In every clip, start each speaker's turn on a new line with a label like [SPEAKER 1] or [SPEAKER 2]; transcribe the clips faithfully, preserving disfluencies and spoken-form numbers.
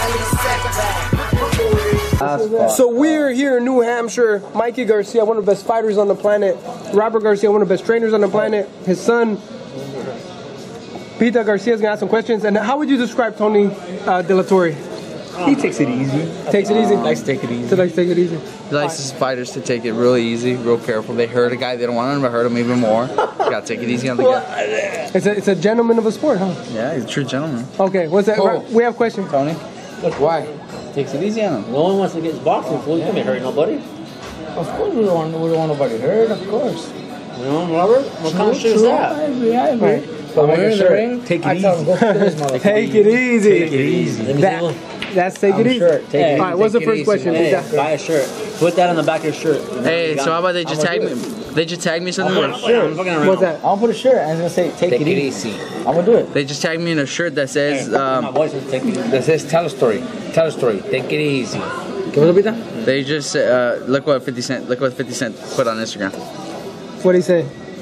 [SPEAKER 1] So we're here in New Hampshire. Mikey Garcia, one of the best fighters on the planet. Robert Garcia, one of the best trainers on the planet. His son, Peter Garcia, is going to ask some questions. And how would you describe Tony uh, De La Torre?
[SPEAKER 2] He takes it easy.
[SPEAKER 1] Takes it easy?
[SPEAKER 2] He likes to take it easy.
[SPEAKER 1] He likes to take it easy.
[SPEAKER 3] He likes his fighters to take it really easy, real careful. They hurt a guy, they don't want him to hurt him even more. You gotta take it easy on the guy.
[SPEAKER 1] It's a, it's a gentleman of a sport, huh?
[SPEAKER 3] Yeah, he's a true gentleman.
[SPEAKER 1] Okay, what's that?
[SPEAKER 3] Oh.
[SPEAKER 1] We have a question.
[SPEAKER 3] Tony, look, why? Takes it easy on him.
[SPEAKER 2] No one wants to get his boxing fool. You can't hurt nobody.
[SPEAKER 4] Of course we don't want, we don't want nobody hurt, of course.
[SPEAKER 2] You know, Robert? What kind of shit is that?
[SPEAKER 4] I agree, I agree.
[SPEAKER 1] Right.
[SPEAKER 4] But when you're in the ring,
[SPEAKER 2] take it
[SPEAKER 4] I
[SPEAKER 2] easy.
[SPEAKER 4] tell them, go for this, motherfucker.
[SPEAKER 1] Take it easy.
[SPEAKER 2] Take it easy.
[SPEAKER 1] That, that's take it
[SPEAKER 4] I'm
[SPEAKER 1] easy.
[SPEAKER 4] sure. Take
[SPEAKER 2] Hey,
[SPEAKER 4] it easy.
[SPEAKER 1] All right, what's the
[SPEAKER 2] Take it
[SPEAKER 1] first
[SPEAKER 2] easy,
[SPEAKER 1] question?
[SPEAKER 2] man. Hey,
[SPEAKER 1] Exactly.
[SPEAKER 2] buy a shirt. Put that on the back of your shirt.
[SPEAKER 3] Hey, so how about they just tag me? They just tag me something.
[SPEAKER 2] I'm fucking around.
[SPEAKER 1] What's that?
[SPEAKER 4] I'm gonna put a shirt and it's gonna say, take,
[SPEAKER 2] Take
[SPEAKER 4] it,
[SPEAKER 2] it
[SPEAKER 4] easy.
[SPEAKER 2] easy.
[SPEAKER 4] I'm gonna do it.
[SPEAKER 3] They just tagged me in a shirt that says,
[SPEAKER 2] My
[SPEAKER 3] um,
[SPEAKER 2] voice is taking it.
[SPEAKER 4] That says, tell a story. Tell a story. Take it easy. ¿Qué vas a pitar?
[SPEAKER 3] they just, uh, look what fifty Cent, look what fifty Cent put on Instagram.
[SPEAKER 1] What'd he say?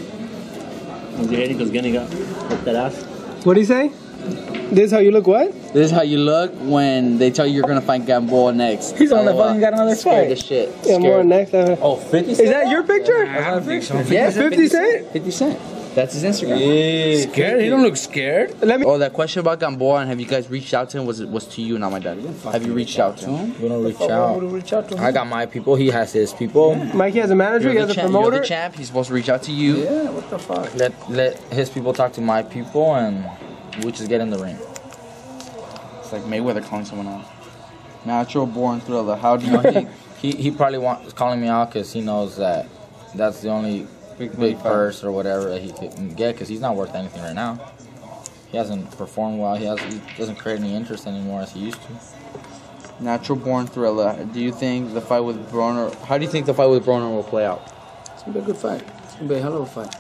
[SPEAKER 2] That ass.
[SPEAKER 1] What'd he say? This is how you look what?
[SPEAKER 3] This is how you look when they tell you you're gonna fight Gamboa next.
[SPEAKER 4] He's the one that
[SPEAKER 3] Oh, uh,
[SPEAKER 4] fucking got another
[SPEAKER 3] Scared
[SPEAKER 4] fight.
[SPEAKER 3] the shit.
[SPEAKER 1] Yeah, more
[SPEAKER 3] Scared.
[SPEAKER 1] next. Uh,
[SPEAKER 2] Oh, fifty
[SPEAKER 1] is that your picture?
[SPEAKER 4] I don't think so.
[SPEAKER 1] Yes, fifty Cent?
[SPEAKER 3] fifty Cent. That's his Instagram.
[SPEAKER 2] Yeah.
[SPEAKER 4] Scared? He don't look scared.
[SPEAKER 1] Let me.
[SPEAKER 3] Oh, that question about Gamboa and have you guys reached out to him was was to you, not my dad. Have you reached out to him?
[SPEAKER 4] We don't reach out. reach out to him? I got my people. He has his people.
[SPEAKER 1] Mikey has a manager. He
[SPEAKER 3] You're
[SPEAKER 1] has
[SPEAKER 3] the,
[SPEAKER 1] a
[SPEAKER 3] champ, you're
[SPEAKER 1] promoter.
[SPEAKER 3] the champ. He's supposed to reach out to you.
[SPEAKER 4] Yeah, what the fuck? Let let his people talk to my people and we just get in the ring.
[SPEAKER 3] It's like Mayweather calling someone out. Natural born thriller. How do
[SPEAKER 4] You
[SPEAKER 3] you
[SPEAKER 4] know,
[SPEAKER 3] think?
[SPEAKER 4] he, he he probably wants calling me out because he knows that that's the only
[SPEAKER 3] Big,
[SPEAKER 4] big purse or whatever that he can get because he's not worth anything right now. He hasn't performed well. He has he doesn't create any interest anymore as he used to.
[SPEAKER 3] Natural born thriller. Do you think the fight with Broner? How do you think the fight with Broner will play out?
[SPEAKER 4] It's gonna be a good fight. It's gonna be a hell of a fight.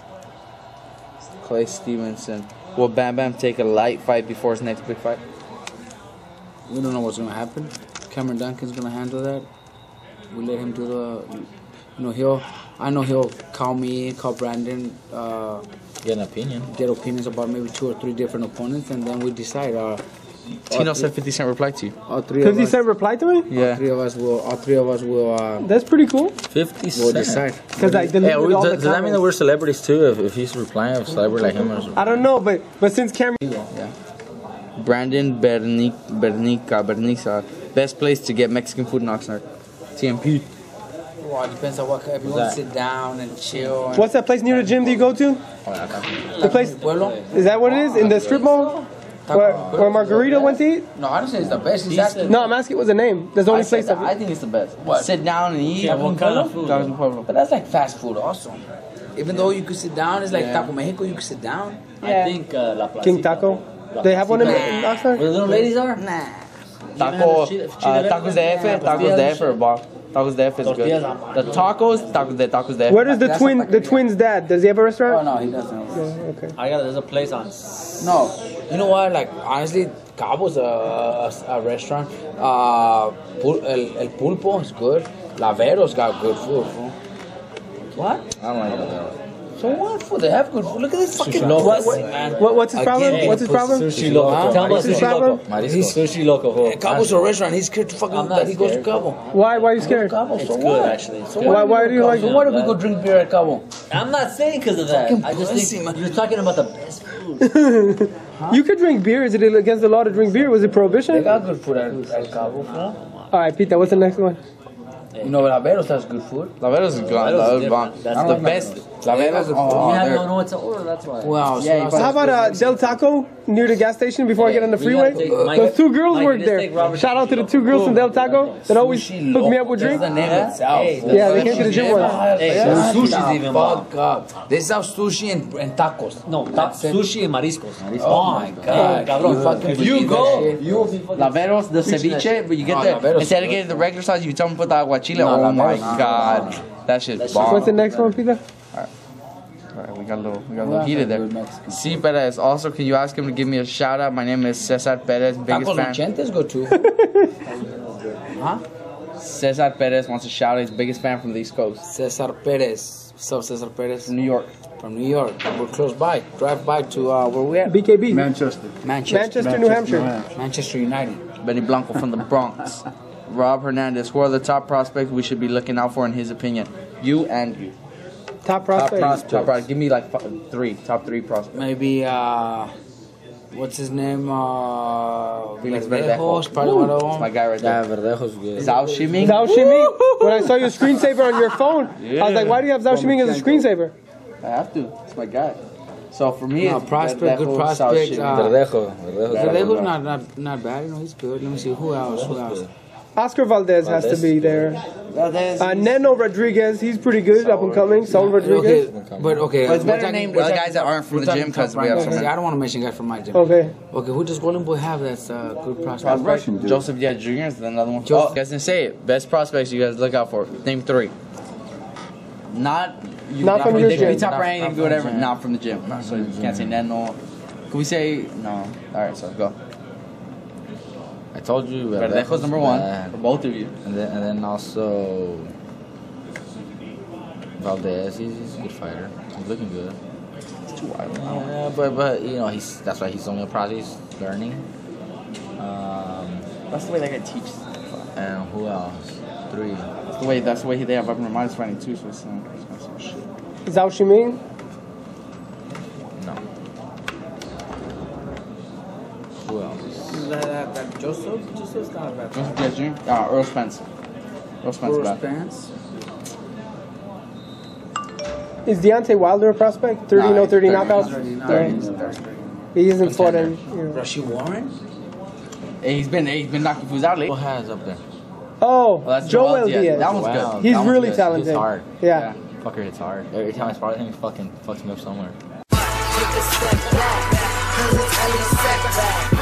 [SPEAKER 3] Clay Stevenson. Will Bam Bam take a light fight before his next big fight?
[SPEAKER 4] We don't know what's gonna happen. Cameron Duncan's gonna handle that. We let him do the, you know, he'll. I know he'll call me, call Brandon, uh, get an opinion, get opinions about maybe two or three different opponents, and then we decide. Uh,
[SPEAKER 3] Tino said fifty Cent replied to you.
[SPEAKER 4] All three of
[SPEAKER 1] fifty
[SPEAKER 4] us.
[SPEAKER 1] Cent replied to me?
[SPEAKER 4] All
[SPEAKER 3] Yeah.
[SPEAKER 4] three of us will. All three of us will. Uh,
[SPEAKER 1] That's pretty cool.
[SPEAKER 4] fifty We'll decide.
[SPEAKER 1] Because I
[SPEAKER 4] Hey,
[SPEAKER 1] deleted
[SPEAKER 4] we,
[SPEAKER 1] all
[SPEAKER 4] does,
[SPEAKER 1] the
[SPEAKER 4] does that mean that
[SPEAKER 1] comments.
[SPEAKER 4] we're celebrities too? If, if he's replying, a celebrity like him, or
[SPEAKER 1] I don't know, but but since Cameron.
[SPEAKER 4] Yeah.
[SPEAKER 3] Brandon Bernic Bernica Bernica. Best place to get Mexican food in Oxnard. T M P.
[SPEAKER 4] Well, it depends on what. If you want to sit down and chill. And
[SPEAKER 1] What's that place near the gym that you go to? The place.
[SPEAKER 4] Pueblo?
[SPEAKER 1] Is that what it is? In the strip mall? Where, where Margarita went to eat?
[SPEAKER 4] No, I don't say it's the best. He's asking.
[SPEAKER 1] No, I'm asking what's the name. That's the
[SPEAKER 3] I,
[SPEAKER 1] only
[SPEAKER 3] said
[SPEAKER 1] place
[SPEAKER 3] that,
[SPEAKER 1] that.
[SPEAKER 3] I think it's the best.
[SPEAKER 4] What?
[SPEAKER 3] Sit down and eat.
[SPEAKER 2] Yeah, what kind of food?
[SPEAKER 3] Tacos en Pueblo.
[SPEAKER 4] But that's like fast food also. Even though you could sit down, it's like
[SPEAKER 3] Yeah.
[SPEAKER 4] Taco Mexico, you could sit down.
[SPEAKER 2] I think uh, La Placita.
[SPEAKER 1] King Taco. They have one in, in
[SPEAKER 2] Where
[SPEAKER 1] Oxnard?
[SPEAKER 2] the little ladies are?
[SPEAKER 4] Nah.
[SPEAKER 3] Taco, uh, tacos de F, tacos de F are bomb. Tacos de F is good.
[SPEAKER 2] Tortillas.
[SPEAKER 3] The tacos, tacos de tacos de F.
[SPEAKER 1] Where does the
[SPEAKER 4] That's
[SPEAKER 1] twin,
[SPEAKER 4] a
[SPEAKER 1] the twins' dad? Does he have a
[SPEAKER 4] Oh
[SPEAKER 1] restaurant?
[SPEAKER 4] no, he doesn't.
[SPEAKER 1] Oh, okay.
[SPEAKER 2] I got there's a place on.
[SPEAKER 4] No, you know what? Like honestly, Cabo's a, a, a restaurant. Uh, Pul- El, El Pulpo is good. Lavero's got good food. Fool.
[SPEAKER 2] What?
[SPEAKER 4] I don't like Lavero. So what? Food? They have good food. Look at this fucking.
[SPEAKER 2] Loco.
[SPEAKER 1] What, what, what, what's his problem?
[SPEAKER 4] Again,
[SPEAKER 1] What's his problem?
[SPEAKER 2] Sushi Loco. Tell me
[SPEAKER 1] What's his
[SPEAKER 2] Sushi Loco.
[SPEAKER 1] problem?
[SPEAKER 4] He's,
[SPEAKER 2] Sushi Loco. ho.
[SPEAKER 4] Cabo's a restaurant. He's scared to fucking.
[SPEAKER 2] I'm not
[SPEAKER 4] He goes to
[SPEAKER 2] scared.
[SPEAKER 4] Cabo.
[SPEAKER 1] Why? Why are you scared?
[SPEAKER 4] Cabo.
[SPEAKER 2] It's
[SPEAKER 4] So
[SPEAKER 2] good
[SPEAKER 4] what?
[SPEAKER 2] actually. It's
[SPEAKER 4] So
[SPEAKER 2] good.
[SPEAKER 1] Why, why do you like
[SPEAKER 4] So
[SPEAKER 1] it?
[SPEAKER 4] what if we go drink beer at Cabo?
[SPEAKER 2] I'm not saying because of that.
[SPEAKER 4] Fucking
[SPEAKER 2] I just
[SPEAKER 4] pussy,
[SPEAKER 2] think
[SPEAKER 4] man.
[SPEAKER 2] you're talking about the best food.
[SPEAKER 1] You could drink beer. Is it against the law to drink beer? Was it
[SPEAKER 4] They
[SPEAKER 1] prohibition?
[SPEAKER 4] got good food at, at Cabo. Fool.
[SPEAKER 1] All right, Pete, what's the next one?
[SPEAKER 4] You know, Lavero's has good food.
[SPEAKER 3] Lavero's is good.
[SPEAKER 2] Lavero's
[SPEAKER 3] Lavero's
[SPEAKER 2] is
[SPEAKER 3] bomb.
[SPEAKER 2] different.
[SPEAKER 3] That's
[SPEAKER 2] That's
[SPEAKER 3] the
[SPEAKER 4] different.
[SPEAKER 3] best.
[SPEAKER 4] Lavero's
[SPEAKER 3] Lavero's.
[SPEAKER 4] good food.
[SPEAKER 3] Oh,
[SPEAKER 2] You have
[SPEAKER 3] they're-
[SPEAKER 2] no know what to order. That's why.
[SPEAKER 4] Wow.
[SPEAKER 3] Yeah, you
[SPEAKER 4] so
[SPEAKER 1] How about uh, Del Taco near the gas station before I get on the
[SPEAKER 2] We gotta
[SPEAKER 1] freeway?
[SPEAKER 2] take Mike-
[SPEAKER 1] Those two girls
[SPEAKER 2] Mike,
[SPEAKER 1] work
[SPEAKER 2] let's
[SPEAKER 1] there.
[SPEAKER 2] take Robert
[SPEAKER 1] Shout out to the
[SPEAKER 2] Sushi
[SPEAKER 1] two girls
[SPEAKER 2] Loco.
[SPEAKER 1] from Del Taco that always hook me up with
[SPEAKER 4] That's
[SPEAKER 1] drinks.
[SPEAKER 4] the name
[SPEAKER 2] Yeah.
[SPEAKER 4] itself.
[SPEAKER 2] Hey,
[SPEAKER 1] Yeah, they came to the gym once.
[SPEAKER 2] Hey,
[SPEAKER 4] Yeah.
[SPEAKER 2] sushi's even bomb.
[SPEAKER 4] Fuck up. They sell sushi and, and tacos.
[SPEAKER 2] No, ta-
[SPEAKER 4] That's it.
[SPEAKER 2] sushi and mariscos.
[SPEAKER 4] Oh my God.
[SPEAKER 2] Cabrón.
[SPEAKER 4] You fucking
[SPEAKER 2] If you
[SPEAKER 4] believe
[SPEAKER 2] go,
[SPEAKER 4] that shit?
[SPEAKER 2] you will be fucking.
[SPEAKER 3] Lavero's, the ceviche, but you get
[SPEAKER 4] Oh,
[SPEAKER 3] the,
[SPEAKER 4] Lavero's
[SPEAKER 3] instead of
[SPEAKER 4] good.
[SPEAKER 3] getting the regular size, you tell them to put the aguachile.
[SPEAKER 4] No,
[SPEAKER 3] Oh my
[SPEAKER 4] Lavero's not.
[SPEAKER 3] god. That shit's bomb.
[SPEAKER 1] What's the next one, Peter?
[SPEAKER 3] Alright, we got a little, we got a little
[SPEAKER 4] Yeah,
[SPEAKER 3] heated there.
[SPEAKER 4] good Mexican.
[SPEAKER 3] C. Perez. Also, can you ask him to give me a shout out? My name is Cesar Perez, biggest
[SPEAKER 4] Tacos
[SPEAKER 3] fan.
[SPEAKER 4] Machentes go too. Huh?
[SPEAKER 3] Cesar Perez wants to shout out his biggest fan from the East Coast.
[SPEAKER 4] Cesar Perez. So Cesar Perez.
[SPEAKER 3] From New York.
[SPEAKER 4] From New York. We're close by. Drive by to uh, where we at?
[SPEAKER 1] B K B.
[SPEAKER 5] Manchester.
[SPEAKER 4] Manchester.
[SPEAKER 1] Manchester, New Hampshire.
[SPEAKER 4] Manchester United.
[SPEAKER 3] Benny Blanco from the Bronx. Rob Hernandez. Who are the top prospects we should be looking out for in his opinion? You and you.
[SPEAKER 1] Top prospect.
[SPEAKER 3] Top prospects. Top prospects. Give me like f- three. Top three prospects.
[SPEAKER 4] Maybe, uh, what's his name? Uh,
[SPEAKER 3] Felix
[SPEAKER 4] Verdejo's
[SPEAKER 3] Verdejo.
[SPEAKER 4] probably one of
[SPEAKER 3] That's
[SPEAKER 4] them.
[SPEAKER 3] my guy right
[SPEAKER 2] Yeah,
[SPEAKER 3] there.
[SPEAKER 2] Verdejo's good.
[SPEAKER 3] Zhao Shiming.
[SPEAKER 1] Zhao Shiming. When I saw your screensaver on your phone, I was like, why do you have Zhao Shiming as a screensaver?
[SPEAKER 3] I have to. That's my guy. So for me,
[SPEAKER 4] No,
[SPEAKER 3] it's
[SPEAKER 4] prospect, good
[SPEAKER 3] Verdejo,
[SPEAKER 4] prospect.
[SPEAKER 3] Zhao Shiming.
[SPEAKER 4] Uh,
[SPEAKER 2] Verdejo. Verdejo's
[SPEAKER 4] Verdejo's
[SPEAKER 2] good.
[SPEAKER 4] not, not, not bad. You know, he's good. Let me see. Who else? Who else?
[SPEAKER 1] Oscar Valdez has to be there.
[SPEAKER 3] Valdez,
[SPEAKER 1] Uh,
[SPEAKER 3] he's-
[SPEAKER 1] Neno Rodriguez, he's pretty good, up and coming. Saul Rodriguez.
[SPEAKER 4] Okay, but okay.
[SPEAKER 3] But it's
[SPEAKER 4] we're
[SPEAKER 3] better
[SPEAKER 4] talking-
[SPEAKER 3] named
[SPEAKER 4] we're
[SPEAKER 3] the
[SPEAKER 4] talking-
[SPEAKER 3] guys that aren't from
[SPEAKER 4] we're
[SPEAKER 3] the
[SPEAKER 4] talking
[SPEAKER 3] gym because
[SPEAKER 4] top
[SPEAKER 3] we have
[SPEAKER 4] prospects.
[SPEAKER 3] some.
[SPEAKER 4] I don't want to mention guys from my gym.
[SPEAKER 1] Okay.
[SPEAKER 4] Okay, who does Golden Boy have that's uh, good prospect?
[SPEAKER 5] Russian dude.
[SPEAKER 3] Joseph Diaz Junior is another one.
[SPEAKER 4] Joseph-
[SPEAKER 3] Oh, you guys didn't say it. Best prospects you guys look out for. Name three. Not. You,
[SPEAKER 1] Not from your
[SPEAKER 3] They can be
[SPEAKER 1] gym.
[SPEAKER 3] top
[SPEAKER 2] Not-
[SPEAKER 3] ranked, they
[SPEAKER 2] not
[SPEAKER 3] can be
[SPEAKER 2] from the
[SPEAKER 3] whatever.
[SPEAKER 2] gym.
[SPEAKER 3] Not from the gym. So you can't say Neno. Can we say no? All right, so go.
[SPEAKER 2] I told you.
[SPEAKER 3] Verdejo's number one
[SPEAKER 2] bad.
[SPEAKER 3] for both of you.
[SPEAKER 2] And then, and then also Valdez. He's, he's a good fighter. He's looking good.
[SPEAKER 3] It's too wild now.
[SPEAKER 2] Yeah, but but you know he's that's why he's only a process. He's learning. Um,
[SPEAKER 3] That's the way that guy teaches.
[SPEAKER 2] and who else? Three.
[SPEAKER 3] That's the way. That's the way they have Upper Minds fighting too. So it's some, it's some shit.
[SPEAKER 1] Zhao Shiming.
[SPEAKER 2] No. Who else?
[SPEAKER 4] That, that, that Joseph? Joseph's not a bad
[SPEAKER 3] Joseph Diaz Junior Ah, Earl Spence. Earl Spence.
[SPEAKER 4] Earl
[SPEAKER 3] bad.
[SPEAKER 4] Spence.
[SPEAKER 1] Is Deontay Wilder a prospect? thirty no thirty knockouts?
[SPEAKER 3] thirty.
[SPEAKER 1] He hasn't fought in. You know.
[SPEAKER 4] Rashi Warren?
[SPEAKER 3] Hey, he's been. Hey, he's been knocking fools out
[SPEAKER 2] Who
[SPEAKER 3] lately.
[SPEAKER 2] has up there?
[SPEAKER 1] Oh,
[SPEAKER 3] Well, that's
[SPEAKER 1] Joel
[SPEAKER 3] Joel Diaz.
[SPEAKER 1] Diaz.
[SPEAKER 3] That one's
[SPEAKER 2] Wow.
[SPEAKER 3] good.
[SPEAKER 1] He's
[SPEAKER 2] That one's
[SPEAKER 1] really
[SPEAKER 2] good.
[SPEAKER 1] talented.
[SPEAKER 2] He's hard.
[SPEAKER 1] Yeah.
[SPEAKER 2] Fucker hits hard. Every time I spar him, he fucking fucks me up somewhere.
[SPEAKER 6] Take a step back, cause it's only setback.